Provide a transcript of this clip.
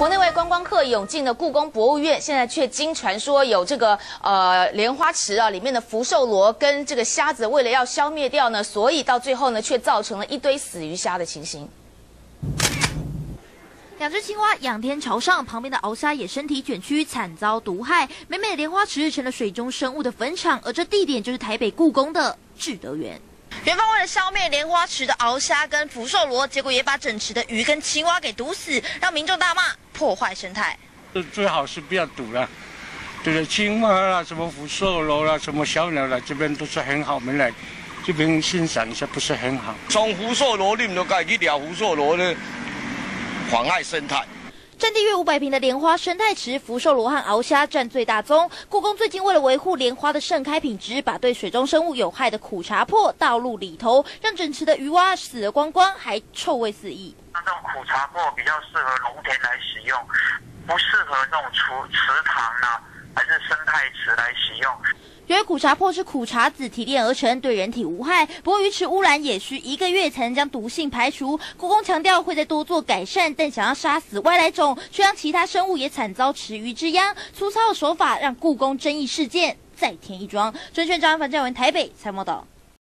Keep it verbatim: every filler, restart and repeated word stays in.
国内外观光客涌进了故宫博物院，现在却经传说有这个呃莲花池啊，里面的福寿螺跟这个虾子，为了要消灭掉呢，所以到最后呢，却造成了一堆死鱼虾的情形。 两只青蛙仰天朝上，旁边的鳌虾也身体卷曲，惨遭毒害。美美的莲花池成了水中生物的坟场，而这地点就是台北故宫的智德园。园方为了消灭莲花池的鳌虾跟福寿螺，结果也把整池的鱼跟青蛙给毒死，让民众大骂破坏生态。 最好是不要赌了，对了，青蛙啦、什么福寿螺啦、什么小鸟啦，这边都是很好，我们来这边欣赏一下，不是很好。 从福寿螺你们都该去钓福寿螺呢。 妨碍生态。 占地约五百平的莲花生态池，福寿螺和鳌虾占最大宗。故宫最近为了维护莲花的盛开品质，把对水中生物有害的苦茶粕倒入里头，让整池的鱼蛙死得光光，还臭味四溢。 那这种苦茶粕比较适合农田来使用，不适合这种池池塘啊，还是生态池来使用。 由于苦茶粕是苦茶籽提炼而成，对人体无害。不过鱼池污染也需一个月才能将毒性排除。故宫强调会再多做改善，但想要杀死外来种，却让其他生物也惨遭池鱼之殃。粗糙的手法让故宫争议事件再添一桩。证券张凡在文台北采访报道。